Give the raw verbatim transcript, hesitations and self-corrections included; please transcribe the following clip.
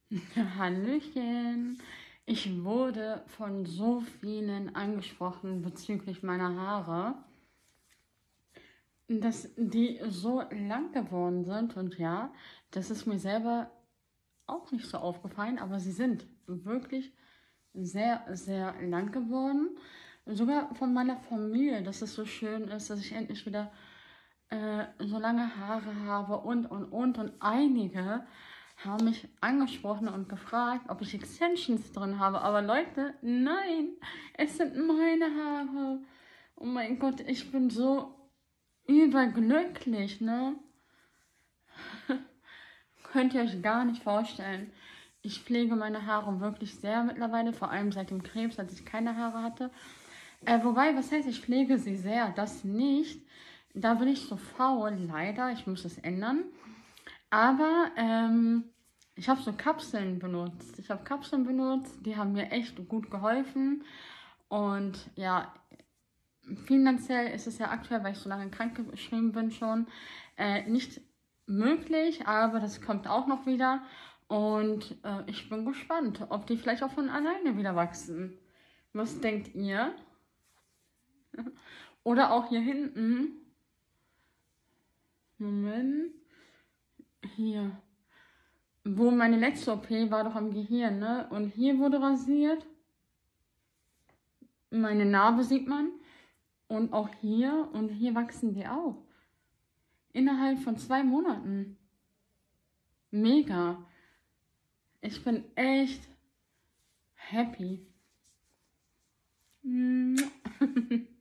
Hallöchen. Ich wurde von so vielen angesprochen bezüglich meiner Haare, dass die so lang geworden sind. Und ja, das ist mir selber auch nicht so aufgefallen, aber sie sind wirklich sehr, sehr lang geworden. Sogar von meiner Familie, dass es so schön ist, dass ich endlich wieder äh, so lange Haare habe und, und, und. Und einige haben mich angesprochen und gefragt, ob ich Extensions drin habe. Aber Leute, nein, es sind meine Haare. Oh mein Gott, ich bin so überglücklich, ne? Könnt ihr euch gar nicht vorstellen. Ich pflege meine Haare wirklich sehr mittlerweile, vor allem seit dem Krebs, als ich keine Haare hatte. Äh, wobei, was heißt, ich pflege sie sehr, das nicht. Da bin ich so faul, leider, ich muss es ändern. Aber ähm, ich habe so Kapseln benutzt. Ich habe Kapseln benutzt, die haben mir echt gut geholfen. Und ja, finanziell ist es ja aktuell, weil ich so lange krankgeschrieben bin schon, äh, nicht möglich, aber das kommt auch noch wieder. Und äh, ich bin gespannt, ob die vielleicht auch von alleine wieder wachsen. Was denkt ihr? Oder auch hier hinten. Moment. Hier. Wo meine letzte O P war, doch am Gehirn, ne? Und hier wurde rasiert. Meine Narbe sieht man. Und auch hier. Und hier wachsen die auch. Innerhalb von zwei Monaten. Mega. Ich bin echt happy.